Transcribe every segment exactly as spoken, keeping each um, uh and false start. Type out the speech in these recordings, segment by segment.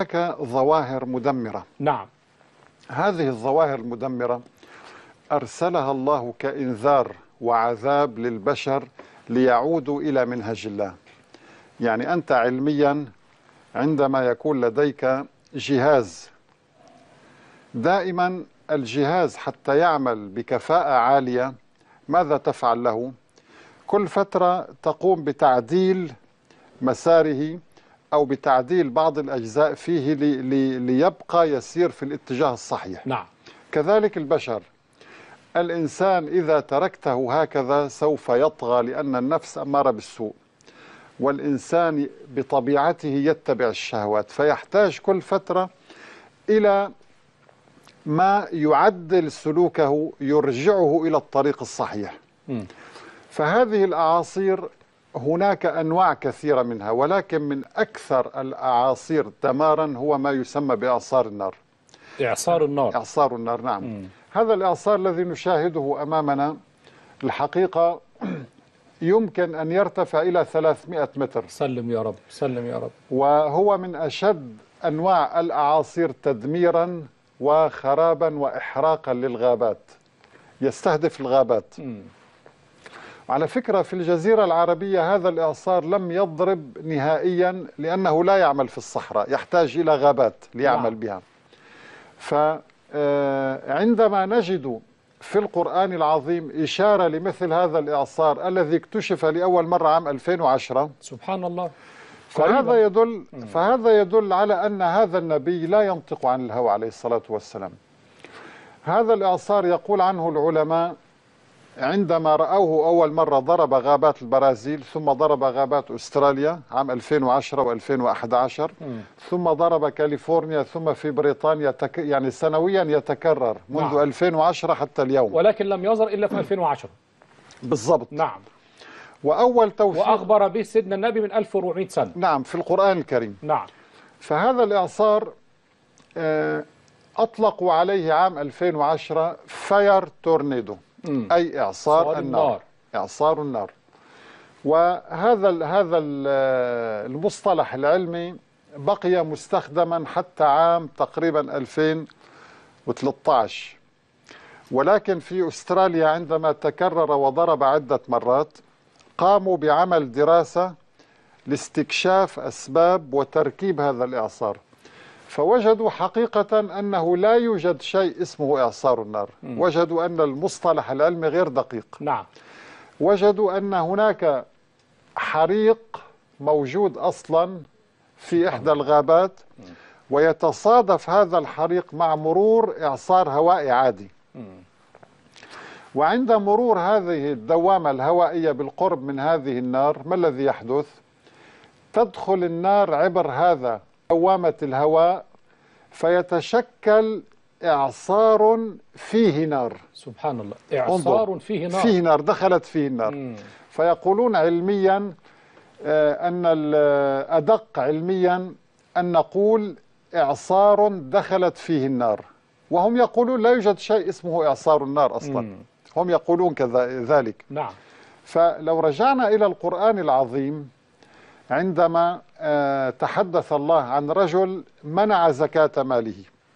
هناك ظواهر مدمرة. نعم. هذه الظواهر المدمرة أرسلها الله كإنذار وعذاب للبشر ليعودوا إلى منهج الله. يعني أنت علميا عندما يكون لديك جهاز، دائما الجهاز حتى يعمل بكفاءة عالية ماذا تفعل له؟ كل فترة تقوم بتعديل مساره أو بتعديل بعض الأجزاء فيه لي لي ليبقى يسير في الاتجاه الصحيح. نعم. كذلك البشر، الإنسان إذا تركته هكذا سوف يطغى، لأن النفس أمارة بالسوء، والإنسان بطبيعته يتبع الشهوات، فيحتاج كل فترة إلى ما يعدل سلوكه يرجعه إلى الطريق الصحيح. م. فهذه الأعاصير هناك أنواع كثيرة منها، ولكن من أكثر الأعاصير دمارا هو ما يسمى بإعصار النار. إعصار النار. إعصار النار، نعم. م. هذا الإعصار الذي نشاهده أمامنا الحقيقة يمكن أن يرتفع إلى ثلاثمائة متر. سلم يا رب، سلم يا رب. وهو من أشد أنواع الأعاصير تدميرا وخرابا وإحراقا للغابات، يستهدف الغابات. م. على فكرة في الجزيرة العربية هذا الإعصار لم يضرب نهائيا، لأنه لا يعمل في الصحراء، يحتاج إلى غابات ليعمل نعم. بها. فعندما نجد في القرآن العظيم إشارة لمثل هذا الإعصار الذي اكتشف لأول مرة عام ألفين وعشرة، سبحان الله، فهذا يدل فهذا يدل على أن هذا النبي لا ينطق عن الهوى عليه الصلاة والسلام. هذا الإعصار يقول عنه العلماء عندما رأوه أول مرة ضرب غابات البرازيل، ثم ضرب غابات أستراليا عام ألفين وعشرة وألفين وأحد عشر، م. ثم ضرب كاليفورنيا، ثم في بريطانيا، تك... يعني سنويا يتكرر منذ نعم. ألفين وعشرة حتى اليوم، ولكن لم يظهر إلا في ألفين وعشرة بالضبط. نعم. وأول توفيق وأخبر به سيدنا النبي من ألف وأربعمائة سنة، نعم، في القرآن الكريم. نعم. فهذا الإعصار أطلقوا عليه عام ألفين وعشرة فاير تورنيدو، م. أي إعصار النار. النار إعصار النار. وهذا هذا المصطلح العلمي بقي مستخدما حتى عام تقريبا ألفين وثلاثة عشر، ولكن في أستراليا عندما تكرر وضرب عدة مرات قاموا بعمل دراسة لاستكشاف أسباب وتركيب هذا الإعصار، فوجدوا حقيقة أنه لا يوجد شيء اسمه إعصار النار. م. وجدوا أن المصطلح العلمي غير دقيق. نعم. وجدوا أن هناك حريق موجود أصلا في إحدى الغابات، م. ويتصادف هذا الحريق مع مرور إعصار هوائي عادي. م. وعند مرور هذه الدوامة الهوائية بالقرب من هذه النار ما الذي يحدث؟ تدخل النار عبر هذا دوامة الهواء فيتشكل إعصار فيه نار. سبحان الله، إعصار فيه نار، فيه نار، دخلت فيه النار. مم. فيقولون علميا أن الأدق علميا أن نقول إعصار دخلت فيه النار، وهم يقولون لا يوجد شيء اسمه إعصار النار أصلا. مم. هم يقولون كذلك. نعم. فلو رجعنا إلى القرآن العظيم عندما تحدث الله عن رجل منع زكاة ماله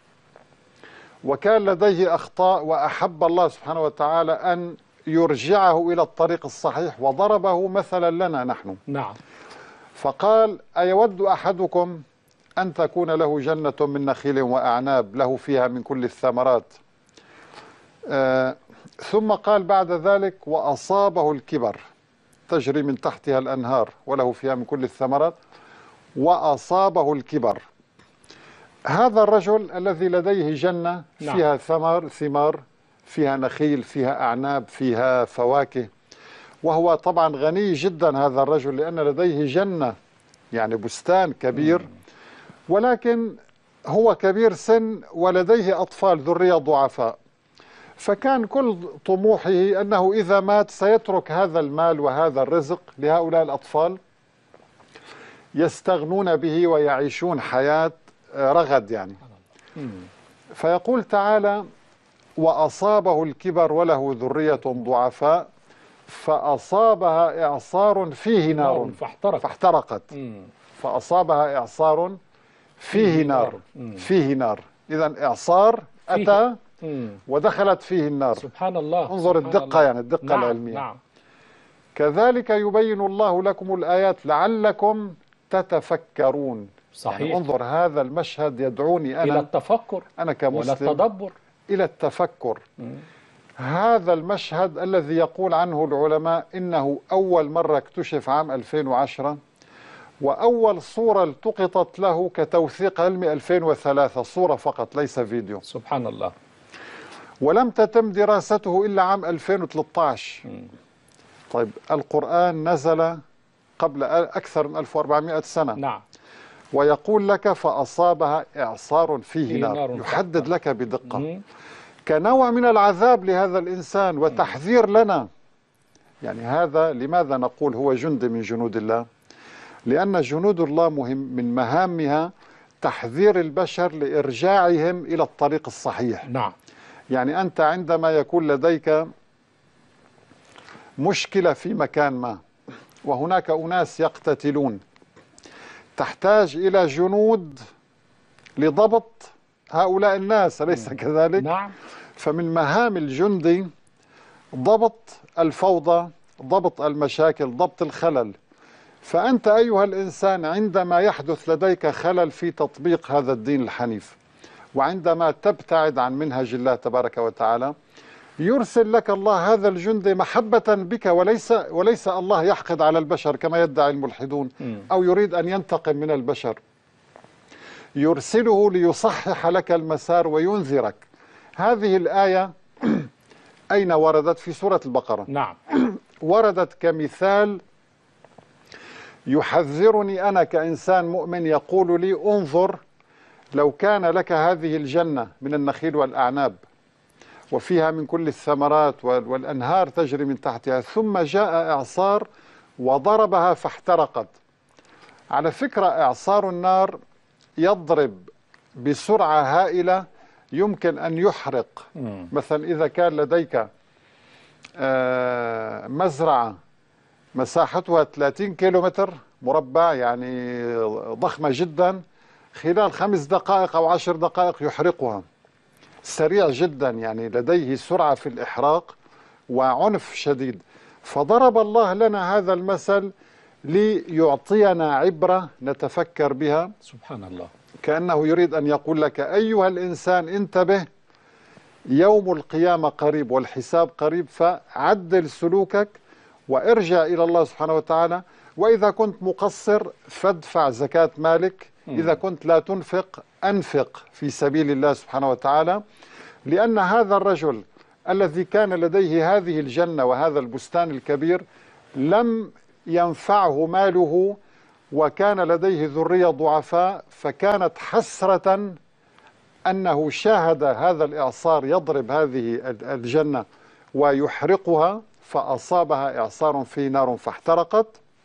وكان لديه أخطاء، وأحب الله سبحانه وتعالى أن يرجعه إلى الطريق الصحيح وضربه مثلا لنا نحن. نعم. فقال: أيود أحدكم أن تكون له جنة من نخيل وأعناب له فيها من كل الثمرات، آه ثم قال بعد ذلك: وأصابه الكبر تجري من تحتها الأنهار وله فيها من كل الثمرات، وأصابه الكبر. هذا الرجل الذي لديه جنة فيها ثمر ثمار، فيها نخيل، فيها أعناب، فيها فواكه، وهو طبعا غني جدا هذا الرجل لأن لديه جنة، يعني بستان كبير، ولكن هو كبير سن ولديه أطفال ذرية ضعفاء، فكان كل طموحه أنه إذا مات سيترك هذا المال وهذا الرزق لهؤلاء الأطفال يستغنون به ويعيشون حياة رغد يعني. فيقول تعالى: وأصابه الكبر وله ذرية ضعفاء فأصابها إعصار فيه نار فاحترقت. فأصابها إعصار فيه نار. فيه نار، إذا إعصار أتى ودخلت فيه النار. سبحان الله. انظر سبحان الدقة الله. يعني الدقة نعم. العلمية. نعم. كذلك يبين الله لكم الآيات لعلكم تتفكرون. صحيح. يعني انظر هذا المشهد يدعوني أنا إلى التفكر أنا كمسلم ولا التدبر، إلى التفكر. مم. هذا المشهد الذي يقول عنه العلماء إنه أول مرة اكتشف عام ألفين وعشرة، وأول صورة التقطت له كتوثيق علمي ألفين وثلاثة، صورة فقط ليس فيديو. سبحان الله. ولم تتم دراسته إلا عام ألفين وثلاثة عشر. مم. طيب القرآن نزل قبل أكثر من ألف وأربعمائة سنة. نعم. ويقول لك فأصابها إعصار فيه, فيه نار, نار يحدد فقط. لك بدقة. مم. كنوع من العذاب لهذا الإنسان وتحذير لنا. يعني هذا لماذا نقول هو جند من جنود الله؟ لأن جنود الله مهم من مهامها تحذير البشر لإرجاعهم إلى الطريق الصحيح. نعم. يعني أنت عندما يكون لديك مشكلة في مكان ما وهناك أناس يقتتلون، تحتاج إلى جنود لضبط هؤلاء الناس، أليس كذلك؟ نعم. فمن مهام الجندي ضبط الفوضى، ضبط المشاكل، ضبط الخلل. فأنت أيها الإنسان عندما يحدث لديك خلل في تطبيق هذا الدين الحنيف، وعندما تبتعد عن منهج الله تبارك وتعالى، يرسل لك الله هذا الجندي محبة بك، وليس وليس الله يحقد على البشر كما يدعي الملحدون أو يريد أن ينتقم من البشر. يرسله ليصحح لك المسار وينذرك. هذه الآية أين وردت؟ في سورة البقرة. نعم. وردت كمثال يحذرني أنا كإنسان مؤمن، يقول لي انظر لو كان لك هذه الجنة من النخيل والأعناب وفيها من كل الثمرات والأنهار تجري من تحتها، ثم جاء إعصار وضربها فاحترقت. على فكرة إعصار النار يضرب بسرعة هائلة، يمكن أن يحرق. مثلا إذا كان لديك مزرعة مساحتها ثلاثين كيلومتر مربع، يعني ضخمة جدا، خلال خمس دقائق أو عشر دقائق يحرقها، سريع جدا، يعني لديه سرعة في الإحراق وعنف شديد. فضرب الله لنا هذا المثل ليعطينا عبرة نتفكر بها. سبحان الله. كأنه يريد أن يقول لك أيها الإنسان انتبه، يوم القيامة قريب والحساب قريب، فعدل سلوكك وارجع إلى الله سبحانه وتعالى. وإذا كنت مقصر فادفع زكاة مالك، إذا كنت لا تنفق أنفق في سبيل الله سبحانه وتعالى. لأن هذا الرجل الذي كان لديه هذه الجنة وهذا البستان الكبير لم ينفعه ماله، وكان لديه ذرية ضعفاء، فكانت حسرة أنه شاهد هذا الإعصار يضرب هذه الجنة ويحرقها، فأصابها إعصار في نار فاحترقت.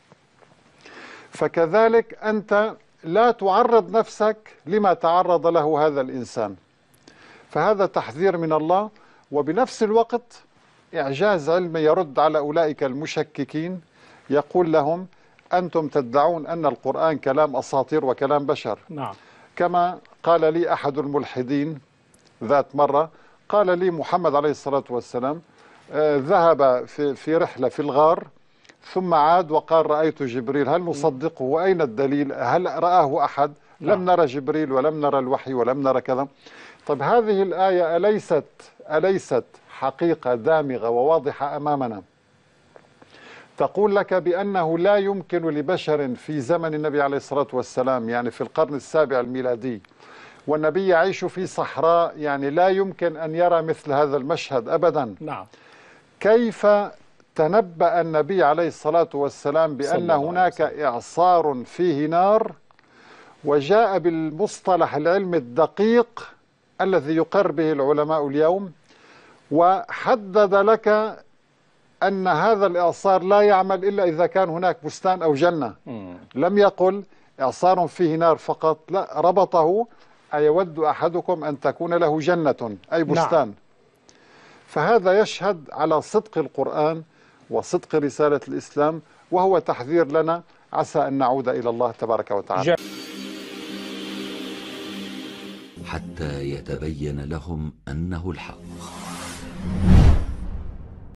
فكذلك أنت لا تعرض نفسك لما تعرض له هذا الإنسان. فهذا تحذير من الله، وبنفس الوقت إعجاز علمي يرد على أولئك المشككين، يقول لهم أنتم تدعون أن القرآن كلام أساطير وكلام بشر. نعم. كما قال لي أحد الملحدين ذات مرة، قال لي محمد عليه الصلاة والسلام آه ذهب في, في رحلة في الغار ثم عاد وقال رأيت جبريل، هل نصدقه؟ وأين الدليل؟ هل رآه أحد؟ لا. لم نرى جبريل ولم نرى الوحي ولم نرى كذا. طيب هذه الآية أليست, أليست حقيقة دامغة وواضحة أمامنا تقول لك بأنه لا يمكن لبشر في زمن النبي عليه الصلاة والسلام، يعني في القرن السابع الميلادي، والنبي يعيش في صحراء، يعني لا يمكن أن يرى مثل هذا المشهد أبدا. نعم. كيف تنبأ النبي عليه الصلاة والسلام بأن هناك إعصار فيه نار، وجاء بالمصطلح العلمي الدقيق الذي يقر به العلماء اليوم، وحدد لك أن هذا الإعصار لا يعمل إلا إذا كان هناك بستان أو جنة. م. لم يقل إعصار فيه نار فقط، لا، ربطه أيود أحدكم أن تكون له جنة أي بستان. نعم. فهذا يشهد على صدق القرآن وصدق رسالة الإسلام، وهو تحذير لنا، عسى أن نعود إلى الله تبارك وتعالى. حتى يتبين لهم أنه الحق.